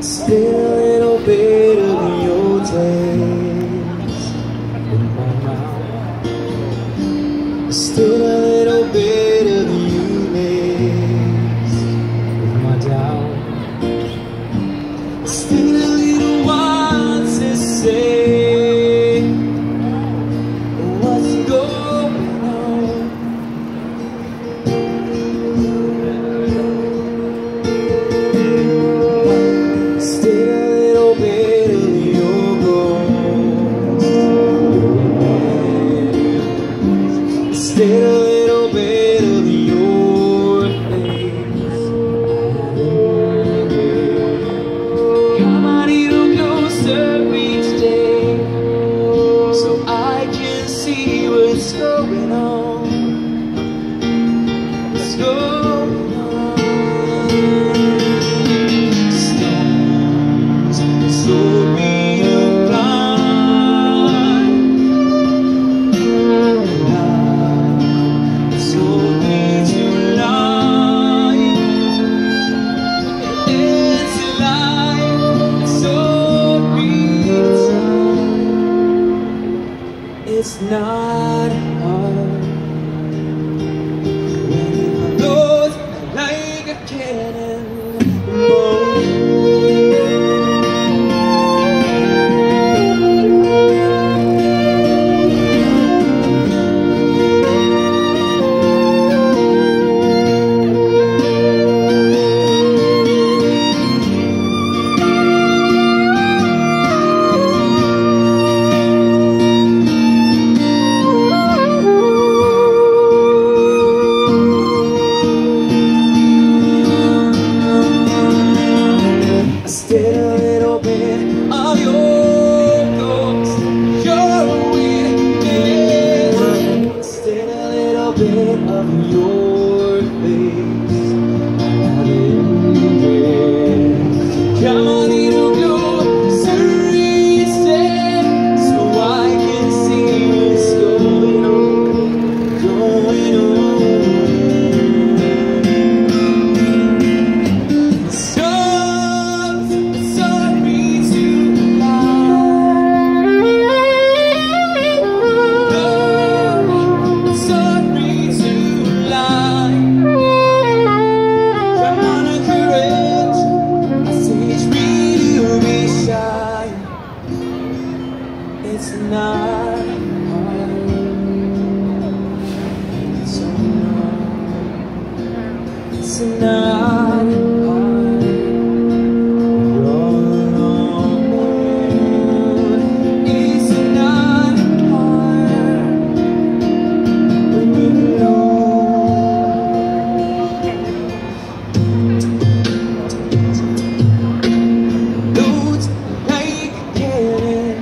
Still a little bit of your taste in my mouth. Still a little bit of you mixed with my doubt. Still a little while to say what's going on. Still a little bit of your bones, still a little bit of your face. Come on, little closer each day, so I can see what's going on. What's going on? Stones sold me a blind, light sold me to life. It's a life that sold me time. It's not hard when it goes like a cannonball. Still a little bit of your ghost, your weirdness. Still a little bit of your face. Come on, little closer each day, so I can see what's going on, going on. It's not hard. It's not hard. Roll on. It's not hard when you're alone. Loads like cannon.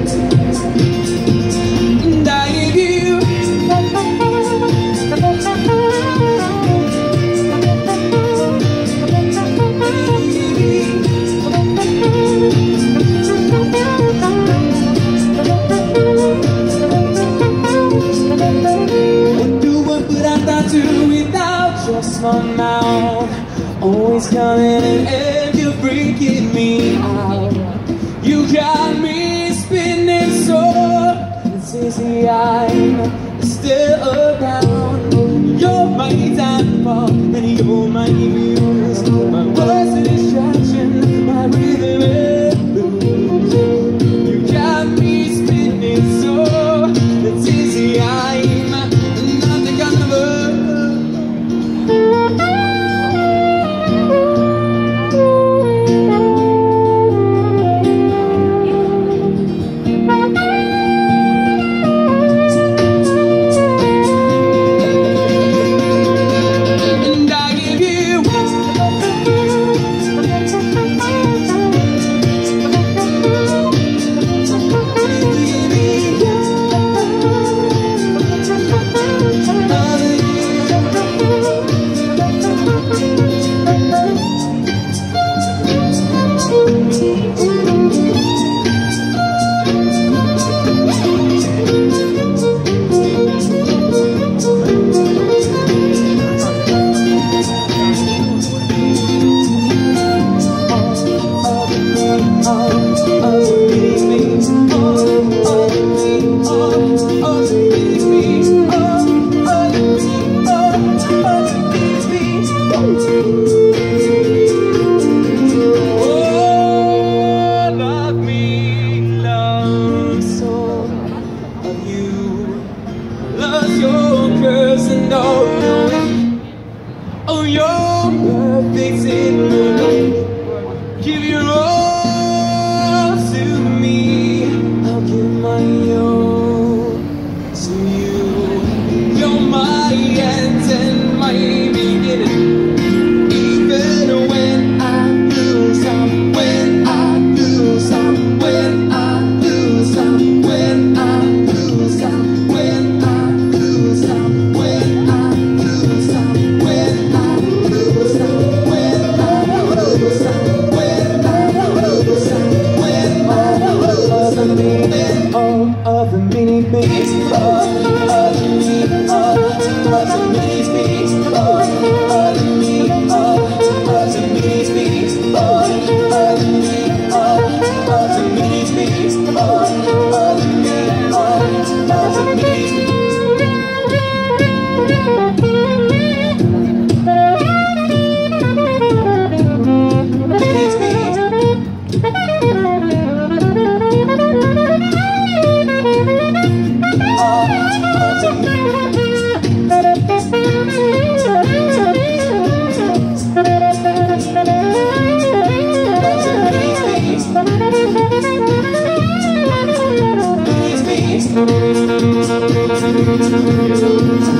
And I give you Would do what but I thought to without your small mouth. Always coming in and you're freaking me out. You got me spinning so it's easy, I'm still around. You're my downfall and you're my muse. My words a distraction, my rhythm and blues. You got me spinning so it's easy, I'm nothing gonna love. Oh, you're perfect in love. Give your all to me. I'll give my all to you. You're my end and my beginning. Even when I lose, when I lose, when I lose, when I lose, when I lose, when I lose, when I lose, when I lose, when I lose, all of the mini beats, all of the me, all of the mini beats, all of the me, all of the mini beats, all of the me, all of the mini beats, all of the me, all of the mini beats. Please, please.